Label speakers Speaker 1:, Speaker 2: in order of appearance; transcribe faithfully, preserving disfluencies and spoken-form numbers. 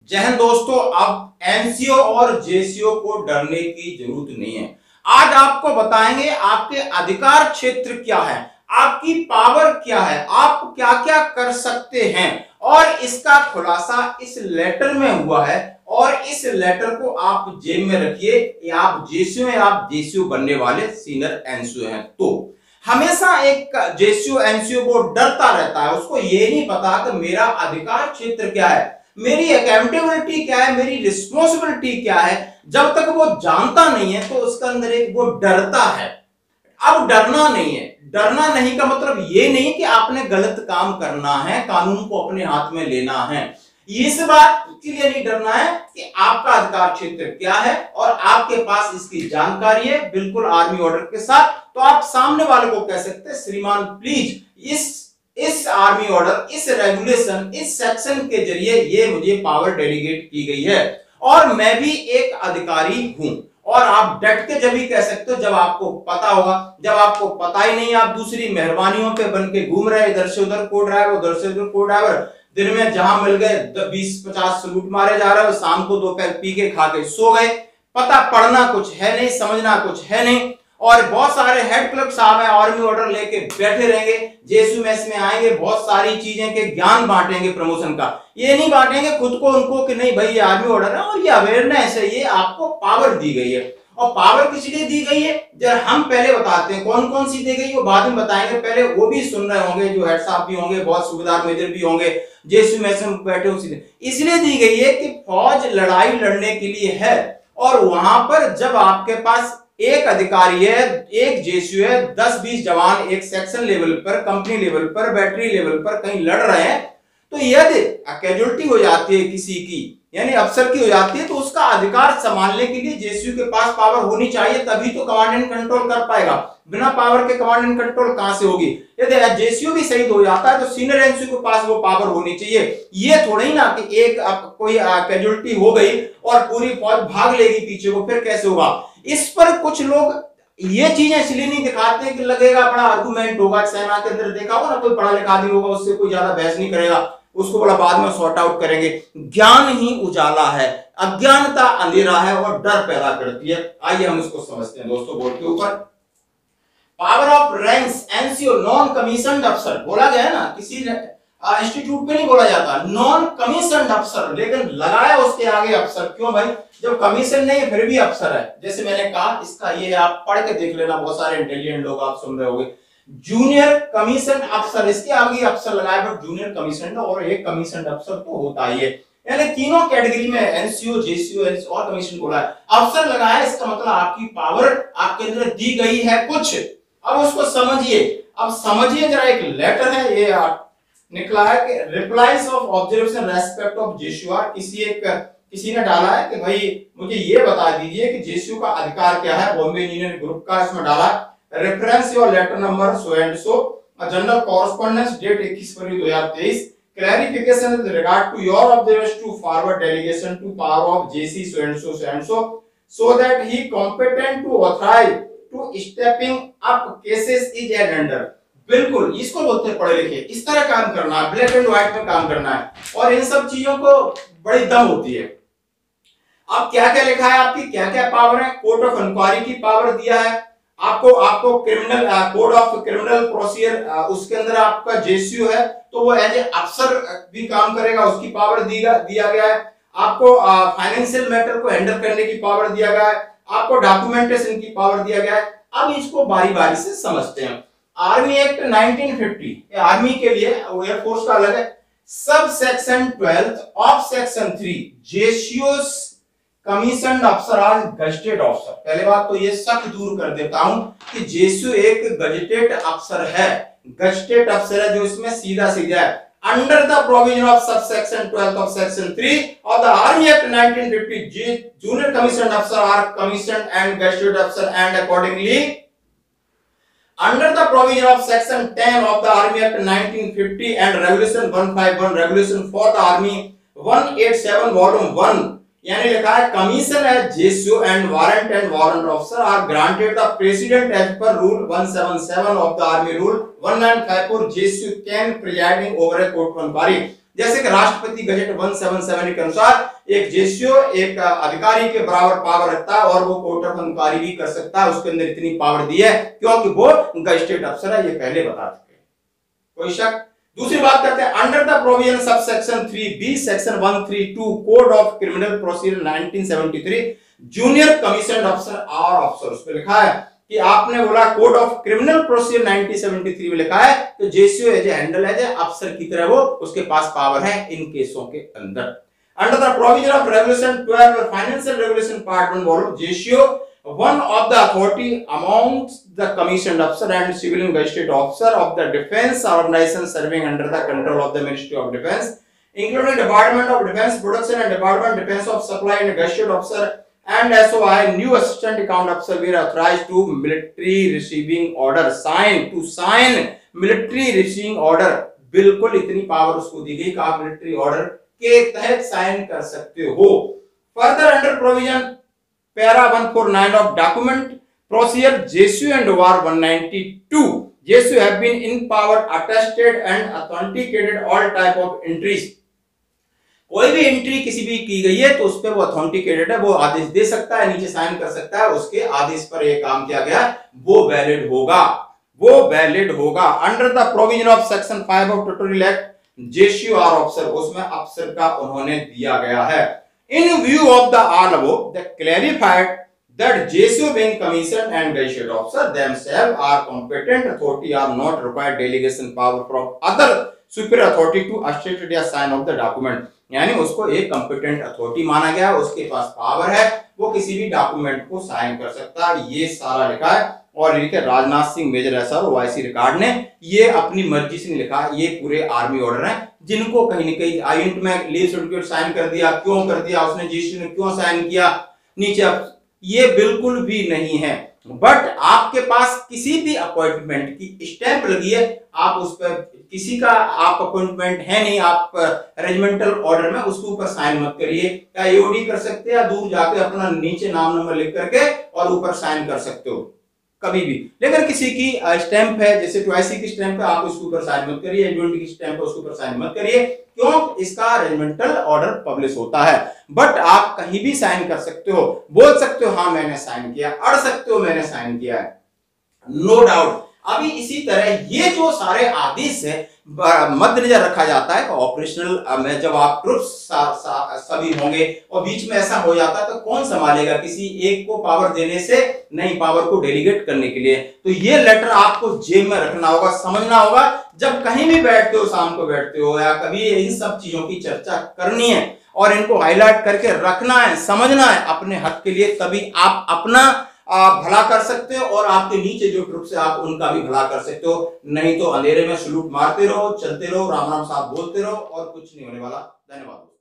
Speaker 1: जय हिंद दोस्तों। अब एनसीओ और जेसीओ को डरने की जरूरत नहीं है। आज आपको बताएंगे आपके अधिकार क्षेत्र क्या है, आपकी पावर क्या है, आप क्या क्या कर सकते हैं और इसका खुलासा इस लेटर में हुआ है। और इस लेटर को आप जेब में रखिए, या आप जेसीओ या आप जेसीओ बनने वाले सीनियर एनसीओ हैं तो हमेशा एक जेसीओ एनसीओ को डरता रहता है। उसको ये नहीं पता कि मेरा अधिकार क्षेत्र क्या है, मेरी अकाउंटेबिलिटी क्या है, मेरी रिस्पॉन्सिबिलिटी क्या है। जब तक वो जानता नहीं है तो उसके अंदर एक वो डरता है। अब डरना नहीं है, डरना नहीं का मतलब ये नहीं कि आपने गलत काम करना है, कानून को अपने हाथ में लेना है। इस बात के लिए नहीं डरना है कि आपका अधिकार क्षेत्र क्या है और आपके पास इसकी जानकारी है बिल्कुल आर्मी ऑर्डर के साथ। तो आप सामने वाले को कह सकते हैं, श्रीमान प्लीज इस इस आर्मी ऑर्डर, इस रेगुलेशन, इस सेक्शन के जरिए ये मुझे पावर डेलीगेट की गई है और मैं भी एक अधिकारी हूं। और आप डट के जब भी कह सकते हो जब आपको पता होगा। जब आपको पता ही नहीं, आप दूसरी मेहरबानियों पे बन के घूम रहे, इधर से उधर को ड्राइवर, उधर से उधर को ड्राइवर, दिन में जहां मिल गए बीस पचास सलूट मारे जा रहे हो, शाम को दोपहर पी के खा के सो गए। पता पढ़ना कुछ है नहीं, समझना कुछ है नहीं। और बहुत सारे हेड क्लर्क साहब हैं, आर्मी ऑर्डर लेके बैठे रहेंगे, जेसू मेस में आएंगे, बहुत सारी चीजें के ज्ञान बांटेंगे प्रमोशन का। ये नहीं बांटेंगे खुद को उनको कि नहीं भाई ये आर्मी ऑर्डर है और ये अवेयरनेस है, ये आपको पावर दी गई है। और पावर किस लिए दी गई है जब हम पहले बताते हैं, कौन कौन सी दी गई वो बाद में बताएंगे। पहले वो भी सुन रहे होंगे, जो हेड साहब भी होंगे, बहुत सूबेदार मेजर भी होंगे, जेसू मेस में बैठे उसी इसलिए दी गई है कि फौज लड़ाई लड़ने के लिए है। और वहां पर जब आपके पास एक अधिकारी है, एक जेसीओ है, दस बीस जवान एक सेक्शन लेवल पर, कंपनी लेवल पर, बैटरी लेवल पर कहीं लड़ रहे हैं, तो यदि कैजुअलिटी हो जाती है किसी की, यानी अफसर की हो जाती है, तो उसका अधिकार संभालने के लिए जेसीओ के पास पावर होनी चाहिए, तभी तो कमांड एंड कंट्रोल कर पाएगा। बिना पावर के कमांड एंड कंट्रोल कहां से होगी। यदि जेसीओ भी शहीद हो जाता है तो सीनियर एनसीओ के पास वो पावर होनी चाहिए। ये थोड़ी ना कि एक कोई कैजुअलिटी हो गई और पूरी फौज भाग लेगी पीछे को, फिर कैसे होगा। इस पर कुछ लोग ये चीजें इसलिए नहीं दिखाते कि लगेगा बड़ा आर्गुमेंट होगा। सेना के अंदर देखा होगा ना, कोई पढ़ा लिखा आदमी होगा, उससे कोई ज्यादा बहस नहीं करेगा, उसको बड़ा बाद में सॉर्ट आउट करेंगे। ज्ञान ही उजाला है, अज्ञानता अंधेरा है और डर पैदा करती है। आइए हम इसको समझते हैं दोस्तों। बोर्ड के ऊपर power of ranks NCO, non commissioned अफसर बोला गया है ना, किसी इंस्टीट्यूट पे नहीं बोला जाता नॉन कमीशन्ड अफसर, लेकिन लगाया उसके आगे अफसर। क्यों भाई, जब कमीशन नहीं है फिर भी अफसर है। जैसे मैंने कहा, इसका ये आप पढ़ के देख लेना, बहुत सारे इंटेलिजेंट लोग आप सुन रहे होंगे। जूनियर कमीशन अफसर, इसके आगे अफसर लगाया, बट जूनियर कमीशन और एक कमीशन अफसर तो होता ही है। यानी तीनों कैटेगरी में एनसीओ, जेसीओ और कमीशन बोला है, अफसर लगाया। इसका मतलब आपकी पावर आपके अंदर दी गई है कुछ। अब उसको समझिए। अब समझिए जरा, एक लेटर है ये निकला है कि replies of observation respect of JCO. किसी एक किसी ने डाला है कि भाई मुझे ये बता दीजिए कि जेसीओ का अधिकार क्या है। बॉम्बे इंजीनियरिंग ग्रुप का इसमें डाला reference your letter number so and so, general correspondence date इक्कीस फरवरी दो हज़ार तेईस, clarification with regard to your observation to forward delegation to power of JC so and so so and so so that he competent to authorise to stepping up cases is at under. बिल्कुल इसको बोलते हैं पढ़े लिखे, इस तरह काम करना है, ब्लैक एंड व्हाइट में काम करना है। और इन सब चीजों को बड़ी दम होती है। अब क्या क्या लिखा है, आपकी क्या क्या पावर है। कोर्ट ऑफ इंक्वायरी की पावर दिया है आपको। आपको criminal code of criminal procedure, उसके अंदर आपका जेसीओ है तो वो एज ए अफसर भी काम करेगा, उसकी पावर दिया दिया गया है। आपको फाइनेंशियल मैटर को हैंडल करने की पावर दिया गया है। आपको डॉक्यूमेंटेशन की पावर दिया गया है। अब इसको बारी बारी से समझते हैं। Army act nineteen fifty, army के लिए, एयरफोर्स का अलग है। Sub section twelve of section three, जेसीओस कमीशन अफसर आज गजेटेड अफसर। पहले बात तो ये शक दूर कर देता हूं कि जेसीओ एक गजेटेड अफसर है, गजेटेड अफसर है जो इसमें सीधा सीधा है। Under the provision of sub section twelve of section three of the army act nineteen fifty, junior commission अफसर आर कमीशन एंड गजेटेड अफसर and accordingly under the provision of section ten of the Army Act nineteen fifty and Regulation one fifty-one, Regulation for the Army one eighty-seven volume one, यानी लिखा है commission as JCO and warrant and warrant officer are granted the president as per rule one seventy-seven of the army rule nineteen fifty-four, JCO can presiding over a court of inquiry. जैसे कि राष्ट्रपति gazette एक सौ सतहत्तर के अनुसार एक JCO एक अधिकारी के बराबर पावर रखता है और वो कोर्ट ऑफ इंक्वायरी भी कर सकता है, उसके अंदर इतनी पावर दी है क्योंकि वो गजेटेड अफसर है, ये पहले बता चुके। कोई शक? दूसरी बात करते हैं, under the provision sub section three B section एक सौ बत्तीस code of criminal procedure nineteen seventy three junior commission अफसर आर अफसर, उस पर लिखा है कि आपने बोला code of criminal procedure nineteen seventy three में लिखा है तो JCO as a handle as a अफसर की तरह वो उसके पास पावर है इन केसों के अंदर। Under the provision of regulation twelve financial regulation part one बोलो JCO one of the authority amongst the commissioned officer and civilian gazetted officer of the defense organization serving under the control of the Ministry of Defense, including Department of Defense Production and Department of Defense of Supply and gazetted officer and S O I new assistant account officer were authorized to military receiving order sign to sign military receiving order। बिल्कुल इतनी power उसको दी गई कि आप military order के तहत sign कर सकते हो। Further under provision Para one forty-nine of document procedure J S U and O R one ninety-two J S U have been in power attested and authenticated all type of entries। कोई भी entry किसी भी की गई है तो उस पर वो ऑथेंटिकेटेड है, वो आदेश दे सकता है, नीचे साइन कर सकता है, उसके आदेश पर ये काम किया गया वो वैलिड होगा, वो वैलिड होगा। Under the provision of section five of territorial act JCO are officer, उसमें अफसर का उन्होंने दिया गया है। In view of the all above, they clarified that J S O being commissioned and gazetted officer themselves are competent authority are not required delegation power from other superior authority to assist या sign of the document। यानी उसको एक competent authority माना गया, उसके पास power है, वो किसी भी डॉक्यूमेंट को साइन कर सकता है, ये सारा लिखा है। और लिखे Rajnath Singh major S R YC record ने ये अपनी मर्जी से नहीं लिखा, ये पूरे आर्मी ऑर्डर हैं जिनको कहीं न कहीं आइंट में लीव सर्टिफिकेट साइन कर दिया, क्यों कर दिया उसने, जीसी ने क्यों साइन किया नीचे, ये बिल्कुल भी नहीं है। बट आपके पास किसी भी अपॉइंटमेंट की स्टैंप लगी है, आप उस पर किसी का आप अपॉइंटमेंट है नहीं, आप रेजिमेंटल ऑर्डर में उसके ऊपर साइन मत करिए। क्या ईओडी कर सकते हैं या दूर जाके अपना नीचे नाम नंबर लिख करके और ऊपर साइन कर सकते हो कभी भी, लेकिन किसी की स्टैंप है जैसे ट्वाइसी की स्टैंप है आप उसके ऊपर साइन मत करिए, एडवेंटी की स्टैंप है उसके ऊपर साइन मत करिए, क्यों? इसका रेजिमेंटल ऑर्डर पब्लिश होता है। बट आप कहीं भी साइन कर सकते हो, बोल सकते हो हाँ मैंने साइन किया, अड़ सकते हो मैंने साइन किया है, नो डाउट। अभी इसी तरह ये जो सारे आदेश है मद्देनजर रखा जाता है कि ऑपरेशनल में जब आप ट्रुप्स सभी होंगे और बीच में ऐसा हो जाता है तो कौन संभालेगा, किसी एक को पावर देने से नहीं, पावर को डेलीगेट करने के लिए। तो ये लेटर आपको जेब में रखना होगा, समझना होगा, जब कहीं भी बैठते हो, शाम को बैठते हो या कभी इन सब चीजों की चर्चा करनी है और इनको हाईलाइट करके रखना है, समझना है अपने हक के लिए, तभी आप अपना आप भला कर सकते हो और आपके नीचे जो ट्रुप्स है आप उनका भी भला कर सकते हो। नहीं तो अंधेरे में सलूट मारते रहो, चलते रहो, राम राम साहब बोलते रहो और कुछ नहीं होने वाला। धन्यवाद।